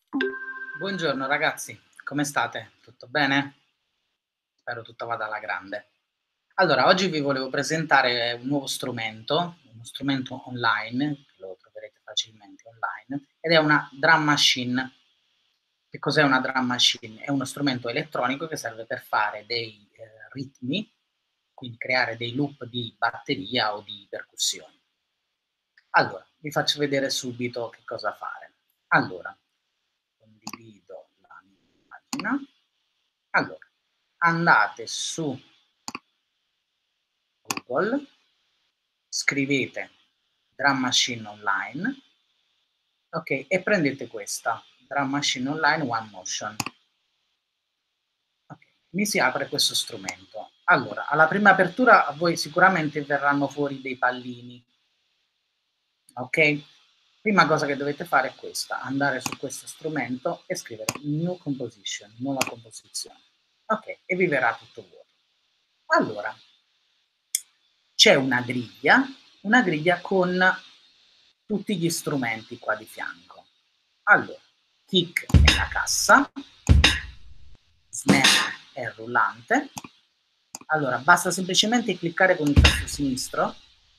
Buongiorno ragazzi, come state? Tutto bene? Spero tutto vada alla grande. Allora, oggi vi volevo presentare un nuovo strumento, uno strumento online, che lo troverete facilmente online, ed è una drum machine. Che cos'è una drum machine? È uno strumento elettronico che serve per fare dei ritmi, quindi creare dei loop di batteria o di percussioni. Allora, vi faccio vedere subito che cosa fare. Allora, condivido la mia pagina. Allora, andate su Google, scrivete Drum Machine Online, ok, e prendete questa, Drum Machine Online One Motion. Okay, mi si apre questo strumento. Allora, alla prima apertura a voi sicuramente verranno fuori dei pallini, ok? Prima cosa che dovete fare è questa, andare su questo strumento e scrivere New Composition, nuova composizione. Ok, e vi verrà tutto vuoto. Allora, c'è una griglia con tutti gli strumenti qua di fianco. Allora, kick è la cassa, snare è il rullante. Allora, basta semplicemente cliccare con il tasto sinistro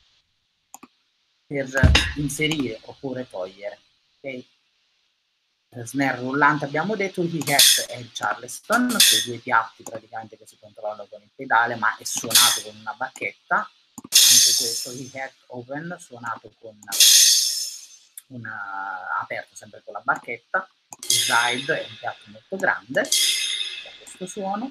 per inserire oppure togliere. Okay? Snare rullante abbiamo detto, il hi-hat è il Charleston, quei due piatti praticamente che si controllano con il pedale, ma è suonato con una bacchetta. Anche questo hi-hat open suonato con aperto sempre con la bacchetta. Il ride è un piatto molto grande, da questo suono.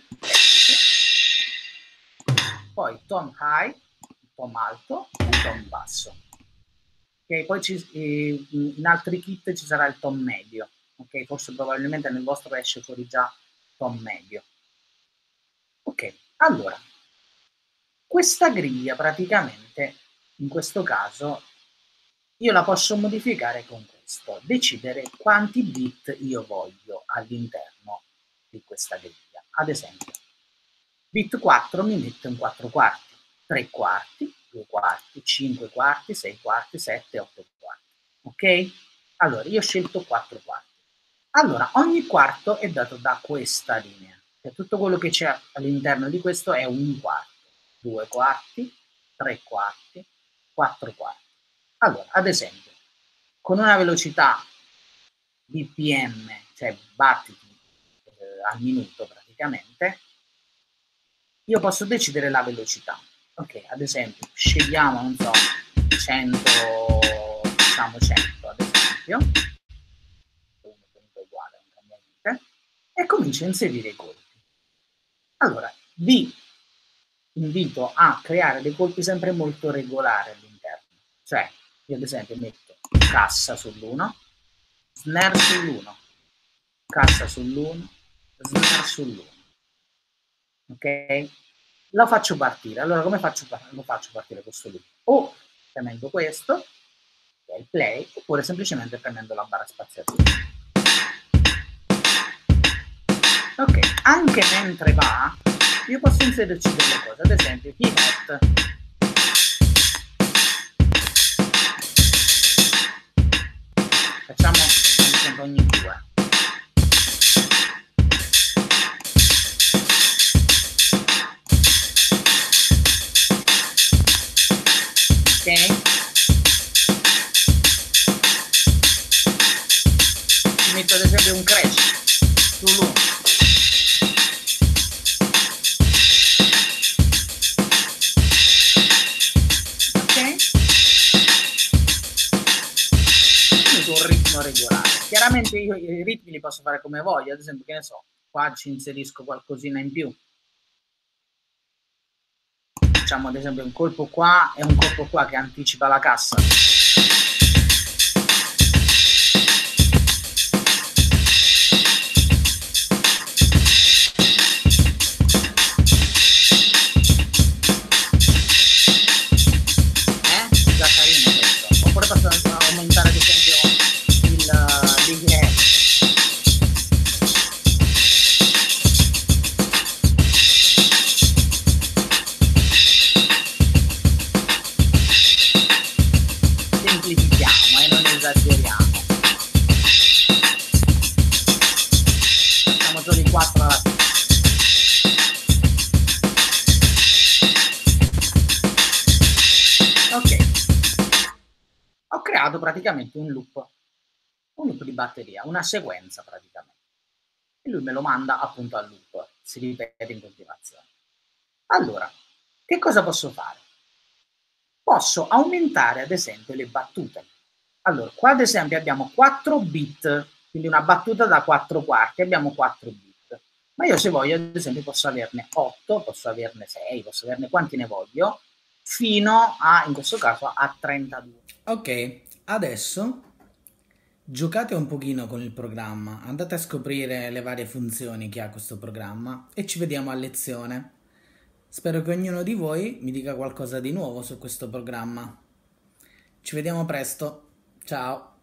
Poi tom high, tom alto e tom basso. Okay, poi in altri kit ci sarà il tom medio, ok? Forse probabilmente nel vostro esce fuori già tom medio. Ok, allora, questa griglia praticamente, in questo caso, io la posso modificare con questo, decidere quanti bit io voglio all'interno di questa griglia. Ad esempio, bit 4 mi metto in 4 quarti, 3 quarti, 2 quarti, 5 quarti, 6 quarti, 7, 8 quarti. Ok? Allora, io ho scelto 4 quarti. Allora, ogni quarto è dato da questa linea. Cioè, tutto quello che c'è all'interno di questo è un quarto, 2 quarti, 3 quarti, 4 quarti. Allora, ad esempio, con una velocità BPM, cioè battiti al minuto praticamente, io posso decidere la velocità. Ok, ad esempio, scegliamo, non so, 100, diciamo 100 ad esempio, comunque uguale, non cambia niente, e comincio a inserire i colpi. Allora, vi invito a creare dei colpi sempre molto regolari all'interno. Cioè, io ad esempio metto cassa sull'1, snare sull'1, cassa sull'1, snare sull'1. Ok? Lo faccio partire. Allora, come lo faccio partire questo loop? O premendo questo, che è il play, oppure semplicemente premendo la barra spaziatura. Ok, anche mentre va, io posso inserirci delle cose, ad esempio hi-hat. Facciamo ad esempio ogni due. Ok? Ci metto ad esempio un crash sull'1. Un ritmo regolare. Chiaramente io i ritmi li posso fare come voglio, ad esempio, che ne so, qua ci inserisco qualcosina in più. Facciamo ad esempio un colpo qua e un colpo qua che anticipa la cassa. Già carino questo. Oppure posso aumentare ad esempio l'IGR. creato praticamente un loop di batteria, una sequenza praticamente. E lui me lo manda appunto al loop, si ripete in continuazione. Allora, che cosa posso fare? Posso aumentare ad esempio le battute. Allora, qua ad esempio abbiamo 4 bit, quindi una battuta da 4 quarti, abbiamo 4 bit. Ma io se voglio, ad esempio, posso averne 8, posso averne 6, posso averne quanti ne voglio, fino a, in questo caso, a 32. Ok, adesso giocate un pochino con il programma, andate a scoprire le varie funzioni che ha questo programma e ci vediamo a lezione. Spero che ognuno di voi mi dica qualcosa di nuovo su questo programma. Ci vediamo presto. Ciao.